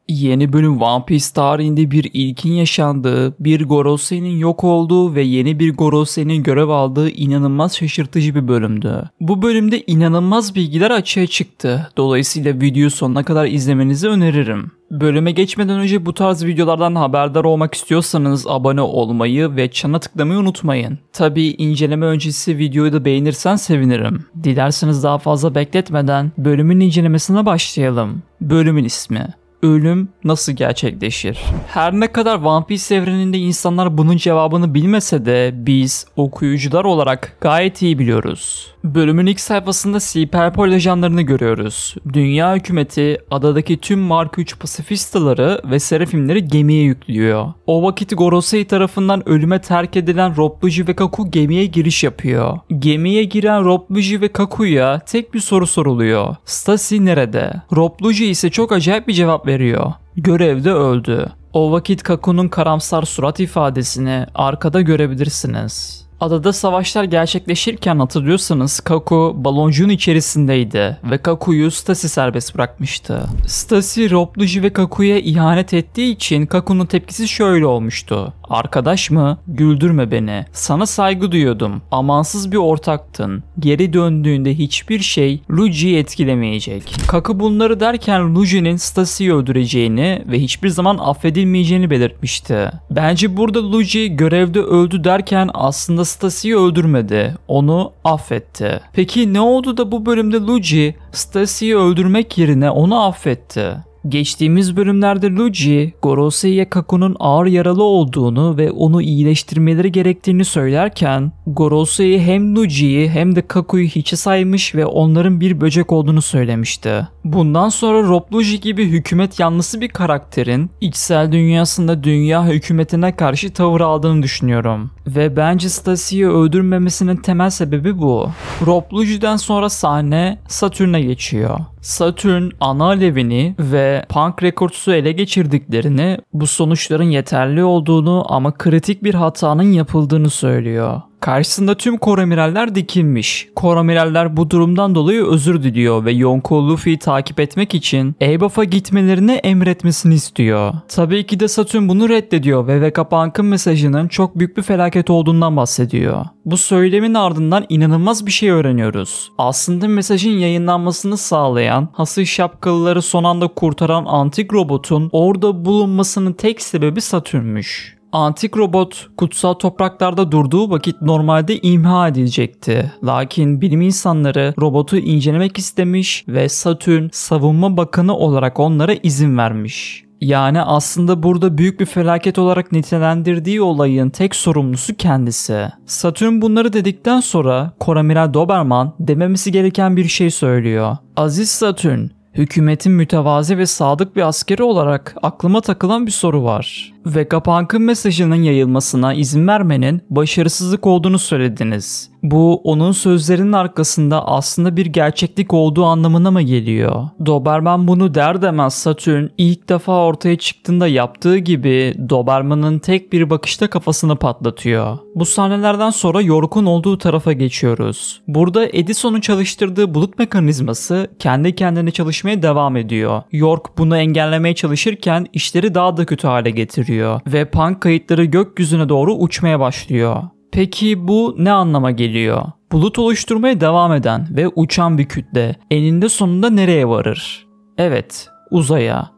Yeni bölüm One Piece tarihinde bir ilkin yaşandığı, bir Gorose'nin yok olduğu ve yeni bir Gorose'nin görev aldığı inanılmaz şaşırtıcı bir bölümdü. Bu bölümde inanılmaz bilgiler açığa çıktı. Dolayısıyla videoyu sonuna kadar izlemenizi öneririm. Bölüme geçmeden önce bu tarz videolardan haberdar olmak istiyorsanız abone olmayı ve çana tıklamayı unutmayın. Tabii inceleme öncesi videoyu da beğenirsen sevinirim. Dilerseniz daha fazla bekletmeden bölümün incelemesine başlayalım. Bölümün ismi: Ölüm nasıl gerçekleşir? Her ne kadar One Piece evreninde insanlar bunun cevabını bilmese de biz okuyucular olarak gayet iyi biliyoruz. Bölümün ilk sayfasında Sea ajanlarını görüyoruz. Dünya hükümeti adadaki tüm Mark 3 pasifistaları ve serafimleri gemiye yüklüyor. O vakit Gorosei tarafından ölüme terk edilen Rob Luffy ve Kaku gemiye giriş yapıyor. Gemiye giren Rob Luffy ve Kaku'ya tek bir soru soruluyor: Stacy nerede? Rob Luffy ise çok acayip bir cevap veriyor: görevde öldü. O vakit Kaku'nun karamsar surat ifadesini arkada görebilirsiniz. Adada savaşlar gerçekleşirken hatırlıyorsanız Kaku baloncuğun içerisindeydi ve Kaku'yu Stacy serbest bırakmıştı. Stacy, Rob Luffy ve Kaku'ya ihanet ettiği için Kaku'nun tepkisi şöyle olmuştu: arkadaş mı? Güldürme beni. Sana saygı duyuyordum. Amansız bir ortaktın. Geri döndüğünde hiçbir şey Luffy'yi etkilemeyecek. Kaku bunları derken Luffy'nin Stacy'yi öldüreceğini ve hiçbir zaman affedilmeyeceğini belirtmişti. Bence burada Luffy görevde öldü derken aslında Stacy'yi öldürmedi. Onu affetti. Peki ne oldu da bu bölümde Luffy Stacy'yi öldürmek yerine onu affetti? Geçtiğimiz bölümlerde Luffy, Gorosei'ye Kaku'nun ağır yaralı olduğunu ve onu iyileştirmeleri gerektiğini söylerken, Gorosei hem Luffy'yi hem de Kaku'yu hiçe saymış ve onların bir böcek olduğunu söylemişti. Bundan sonra Rob Luffy gibi hükümet yanlısı bir karakterin içsel dünyasında dünya hükümetine karşı tavır aldığını düşünüyorum. Ve bence Stacy'yi öldürmemesinin temel sebebi bu. Rob Luffy'den sonra sahne Saturn'a geçiyor. Saturn ana alevini ve Punk Records'u ele geçirdiklerini, bu sonuçların yeterli olduğunu ama kritik bir hatanın yapıldığını söylüyor. Karşısında tüm Koramiraller dikilmiş. Koramiraller bu durumdan dolayı özür diliyor ve Yonko Luffy'yi takip etmek için Elbaf'a gitmelerini emretmesini istiyor. Tabii ki de Saturn bunu reddediyor ve Vegapunk'ın mesajının çok büyük bir felaket olduğundan bahsediyor. Bu söylemin ardından inanılmaz bir şey öğreniyoruz. Aslında mesajın yayınlanmasını sağlayan, hasır şapkalıları son anda kurtaran antik robotun orada bulunmasının tek sebebi Satürn'müş. Antik robot kutsal topraklarda durduğu vakit normalde imha edilecekti. Lakin bilim insanları robotu incelemek istemiş ve Satürn savunma bakanı olarak onlara izin vermiş. Yani aslında burada büyük bir felaket olarak nitelendirdiği olayın tek sorumlusu kendisi. Satürn bunları dedikten sonra Koramiral Doberman dememesi gereken bir şey söylüyor: Aziz Satürn, hükümetin mütevazi ve sadık bir askeri olarak aklıma takılan bir soru var. Vegapunk'ın mesajının yayılmasına izin vermenin başarısızlık olduğunu söylediniz. Bu onun sözlerinin arkasında aslında bir gerçeklik olduğu anlamına mı geliyor? Doberman bunu der demez Satürn ilk defa ortaya çıktığında yaptığı gibi Doberman'ın tek bir bakışta kafasını patlatıyor. Bu sahnelerden sonra York'un olduğu tarafa geçiyoruz. Burada Edison'un çalıştırdığı bulut mekanizması kendi kendine çalışmaya devam ediyor. York bunu engellemeye çalışırken işleri daha da kötü hale getiriyor ve Punk kayıtları gökyüzüne doğru uçmaya başlıyor. Peki bu ne anlama geliyor? Bulut oluşturmaya devam eden ve uçan bir kütle eninde sonunda nereye varır? Evet, uzaya.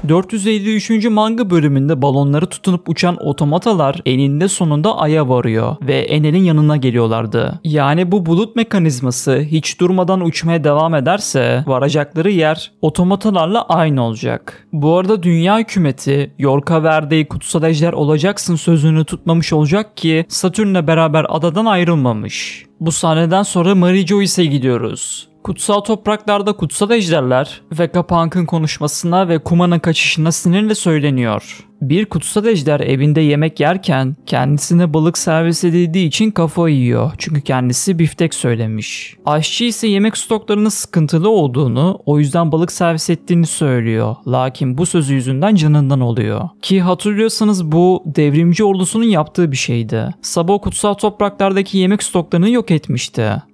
453. manga bölümünde balonları tutunup uçan otomatalar eninde sonunda Ay'a varıyor ve Enel'in yanına geliyorlardı. Yani bu bulut mekanizması hiç durmadan uçmaya devam ederse varacakları yer otomatalarla aynı olacak. Bu arada dünya hükümeti York'a verdiği kutsal ejder olacaksın sözünü tutmamış olacak ki Satürn'le beraber adadan ayrılmamış. Bu sahneden sonra Mary Joyce'e gidiyoruz. Kutsal topraklarda kutsal ejderler Vegapunk'ın konuşmasına ve Kuma'nın kaçışına sinirle söyleniyor. Bir kutsal ejder evinde yemek yerken kendisine balık servis edildiği için kafayı yiyor. Çünkü kendisi biftek söylemiş. Aşçı ise yemek stoklarının sıkıntılı olduğunu, o yüzden balık servis ettiğini söylüyor. Lakin bu sözü yüzünden canından oluyor. Ki hatırlıyorsanız bu devrimci ordusunun yaptığı bir şeydi. Sabo kutsal topraklardaki yemek stoklarını yok etmişti.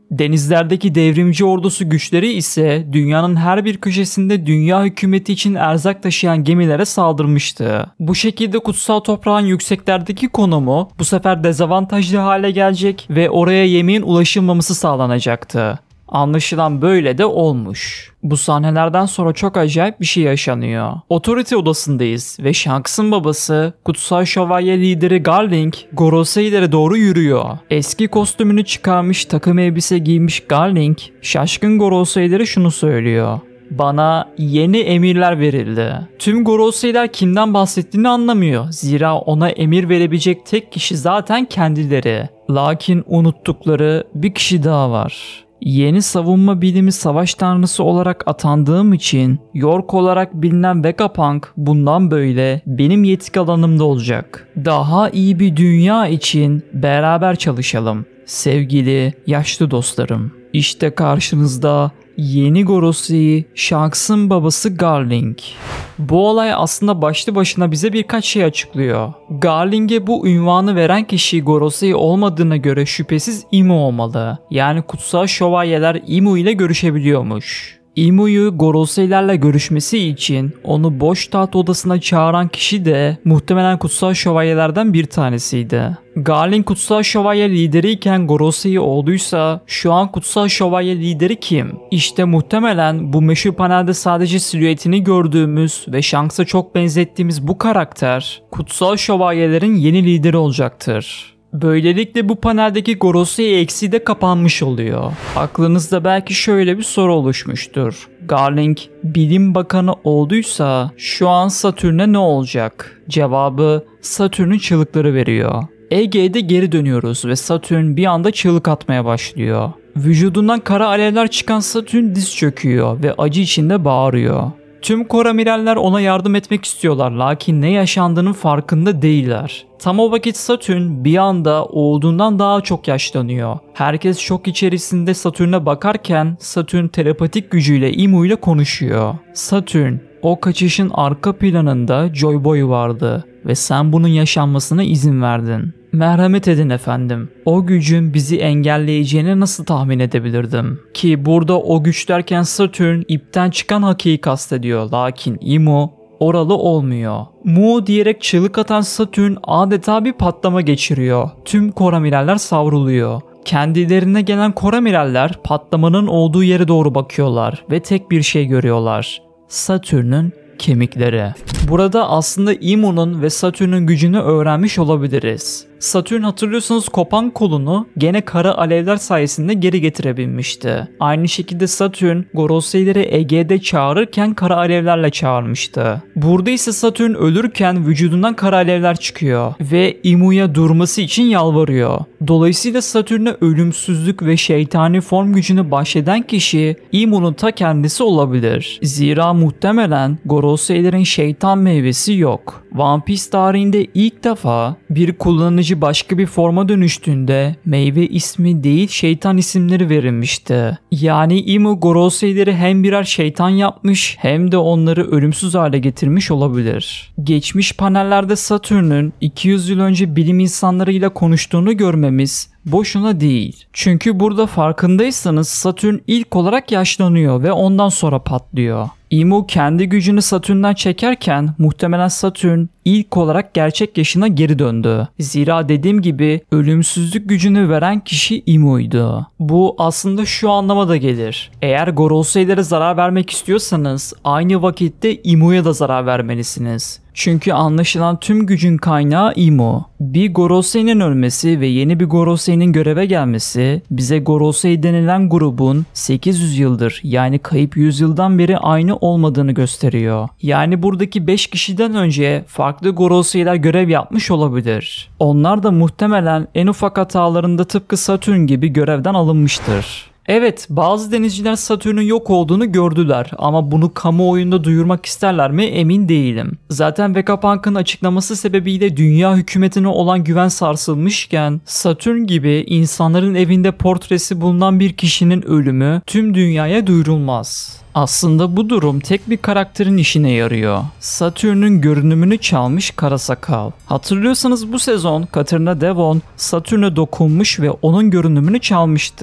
Denizlerdeki devrimci ordusu güçleri ise dünyanın her bir köşesinde dünya hükümeti için erzak taşıyan gemilere saldırmıştı. Bu şekilde kutsal toprağın yükseklerdeki konumu bu sefer dezavantajlı hale gelecek ve oraya yemeğin ulaşılmaması sağlanacaktı. Anlaşılan böyle de olmuş. Bu sahnelerden sonra çok acayip bir şey yaşanıyor. Otorite odasındayız ve Shanks'ın babası Kutsal Şövalye lideri Garling Goroseilere doğru yürüyor. Eski kostümünü çıkarmış, takım elbise giymiş Garling şaşkın Goroseilere şunu söylüyor: "Bana yeni emirler verildi." Tüm Goroseiler kimden bahsettiğini anlamıyor. Zira ona emir verebilecek tek kişi zaten kendileri. Lakin unuttukları bir kişi daha var. Yeni savunma bilimi savaş tanrısı olarak atandığım için York olarak bilinen Vegapunk bundan böyle benim yetki alanımda olacak. Daha iyi bir dünya için beraber çalışalım. Sevgili yaşlı dostlarım. İşte karşınızda yeni Gorosei, Shanks'ın babası Garling. Bu olay aslında başlı başına bize birkaç şey açıklıyor. Garling'e bu ünvanı veren kişi Gorosei olmadığına göre şüphesiz Imu olmalı. Yani kutsal şövalyeler Imu ile görüşebiliyormuş. Imu'yu Goroseilerle görüşmesi için onu boş taht odasına çağıran kişi de muhtemelen kutsal şövalyelerden bir tanesiydi. Garling kutsal şövalye lideriyken Gorosei olduysa şu an kutsal şövalye lideri kim? İşte muhtemelen bu meşhur panelde sadece silüetini gördüğümüz ve Shanks'a çok benzettiğimiz bu karakter kutsal şövalyelerin yeni lideri olacaktır. Böylelikle bu paneldeki Gorosei eksiği de kapanmış oluyor. Aklınızda belki şöyle bir soru oluşmuştur. Garling bilim bakanı olduysa şu an Satürn'e ne olacak? Cevabı Satürn'ün çığlıkları veriyor. Ege'de geri dönüyoruz ve Satürn bir anda çığlık atmaya başlıyor. Vücudundan kara alevler çıkan Satürn diz çöküyor ve acı içinde bağırıyor. Tüm koramiraller ona yardım etmek istiyorlar lakin ne yaşandığının farkında değiller. Tam o vakit Satürn bir anda olduğundan daha çok yaşlanıyor. Herkes şok içerisinde Satürn'e bakarken Satürn telepatik gücüyle Imu ile konuşuyor. Satürn, o kaçışın arka planında Joy Boy vardı ve sen bunun yaşanmasına izin verdin. Merhamet edin efendim. O gücün bizi engelleyeceğini nasıl tahmin edebilirdim? Ki burada o güç derken Satürn ipten çıkan Haki'yi kastediyor. Lakin Imu oralı olmuyor. Mu diyerek çığlık atan Satürn adeta bir patlama geçiriyor. Tüm koramiraller savruluyor. Kendilerine gelen koramiraller patlamanın olduğu yere doğru bakıyorlar ve tek bir şey görüyorlar: Satürn'ün kemikleri. Burada aslında Imu'nun ve Satürn'ün gücünü öğrenmiş olabiliriz. Satürn hatırlıyorsanız kopan kolunu gene kara alevler sayesinde geri getirebilmişti. Aynı şekilde Satürn Goroseileri Ege'de çağırırken kara alevlerle çağırmıştı. Burada ise Satürn ölürken vücudundan kara alevler çıkıyor ve Imu'ya durması için yalvarıyor. Dolayısıyla Satürn'e ölümsüzlük ve şeytani form gücünü bahşeden kişi Imu'nun ta kendisi olabilir. Zira muhtemelen Goroseilerin şeytan meyvesi yok. One Piece tarihinde ilk defa bir kullanıcı başka bir forma dönüştüğünde meyve ismi değil şeytan isimleri verilmişti. Yani Imu Goroseileri hem birer şeytan yapmış hem de onları ölümsüz hale getirmiş olabilir. Geçmiş panellerde Satürn'ün 200 yıl önce bilim insanlarıyla konuştuğunu görmemiz boşuna değil. Çünkü burada farkındaysanız Satürn ilk olarak yaşlanıyor ve ondan sonra patlıyor. Imu kendi gücünü Satürn'den çekerken muhtemelen Satürn ilk olarak gerçek yaşına geri döndü. Zira dediğim gibi ölümsüzlük gücünü veren kişi Imu'ydu. Bu aslında şu anlama da gelir: eğer Goroseilere zarar vermek istiyorsanız aynı vakitte Imu'ya da zarar vermelisiniz. Çünkü anlaşılan tüm gücün kaynağı Imu. Bir Goroseinin ölmesi ve yeni bir Goroseinin göreve gelmesi bize Gorosei denilen grubun 800 yıldır yani kayıp 100 yıldan beri aynı olmadığını gösteriyor. Yani buradaki 5 kişiden önce farklı Goroseiler görev yapmış olabilir. Onlar da muhtemelen en ufak hatalarında tıpkı Satürn gibi görevden alınmıştır. Evet, bazı denizciler Satürn'ün yok olduğunu gördüler ama bunu kamuoyunda duyurmak isterler mi emin değilim. Zaten Vegapunk'ın açıklaması sebebiyle dünya hükümetine olan güven sarsılmışken Satürn gibi insanların evinde portresi bulunan bir kişinin ölümü tüm dünyaya duyurulmaz. Aslında bu durum tek bir karakterin işine yarıyor. Satürn'ün görünümünü çalmış kara sakal. Hatırlıyorsanız bu sezon Katarina Devon Satürn'e dokunmuş ve onun görünümünü çalmıştı.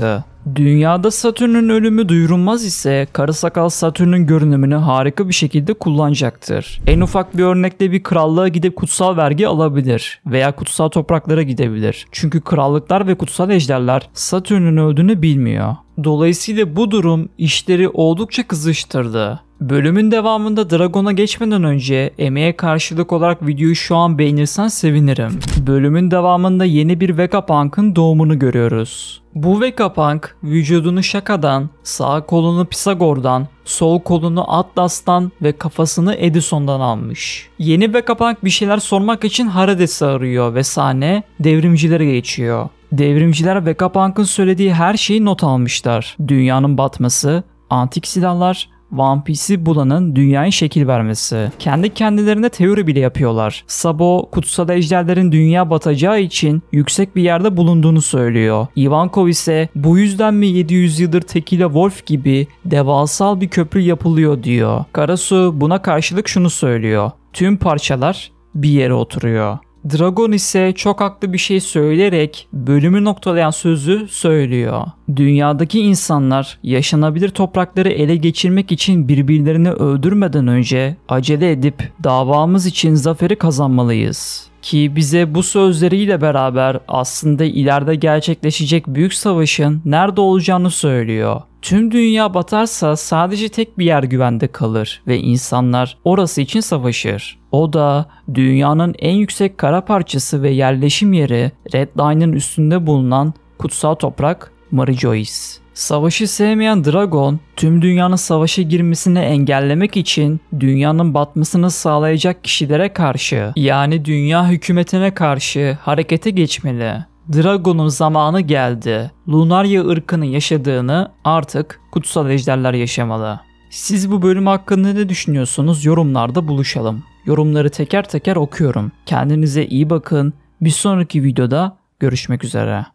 Dünyada Satürn'ün ölümü duyurulmaz ise Kara Sakal Satürn'ün görünümünü harika bir şekilde kullanacaktır. En ufak bir örnekte bir krallığa gidip kutsal vergi alabilir veya kutsal topraklara gidebilir. Çünkü krallıklar ve kutsal ejderler Satürn'ün öldüğünü bilmiyor. Dolayısıyla bu durum işleri oldukça kızıştırdı. Bölümün devamında Dragon'a geçmeden önce emeğe karşılık olarak videoyu şu an beğenirsen sevinirim. Bölümün devamında yeni bir Vegapunk'ın doğumunu görüyoruz. Bu Vegapunk vücudunu Shaka'dan, sağ kolunu Pisagor'dan, sol kolunu Atlas'tan ve kafasını Edison'dan almış. Yeni Vegapunk bir şeyler sormak için Hades'i arıyor ve sahne devrimcilere geçiyor. Devrimciler Vegapunk'ın söylediği her şeyi not almışlar. Dünyanın batması, antik silahlar, One Piece'i bulanın dünyaya şekil vermesi. Kendi kendilerine teori bile yapıyorlar. Sabo, kutsal ejderlerin dünya batacağı için yüksek bir yerde bulunduğunu söylüyor. Ivankov ise bu yüzden mi 700 yıldır Tequila Wolf gibi devasal bir köprü yapılıyor diyor. Karasu buna karşılık şunu söylüyor. Tüm parçalar bir yere oturuyor. Dragon ise çok haklı bir şey söyleyerek bölümü noktalayan sözü söylüyor. Dünyadaki insanlar yaşanabilir toprakları ele geçirmek için birbirlerini öldürmeden önce acele edip davamız için zaferi kazanmalıyız. Ki bize bu sözleriyle beraber aslında ileride gerçekleşecek büyük savaşın nerede olacağını söylüyor. Tüm dünya batarsa sadece tek bir yer güvende kalır ve insanlar orası için savaşır. O da dünyanın en yüksek kara parçası ve yerleşim yeri Red Line'ın üstünde bulunan kutsal toprak Marijois. Savaşı sevmeyen Dragon, tüm dünyanın savaşa girmesini engellemek için dünyanın batmasını sağlayacak kişilere karşı, yani dünya hükümetine karşı harekete geçmeli. Dragon'un zamanı geldi. Lunarya ırkının yaşadığını artık kutsal ejderler yaşamalı. Siz bu bölüm hakkında ne düşünüyorsunuz? Yorumlarda buluşalım. Yorumları teker teker okuyorum. Kendinize iyi bakın. Bir sonraki videoda görüşmek üzere.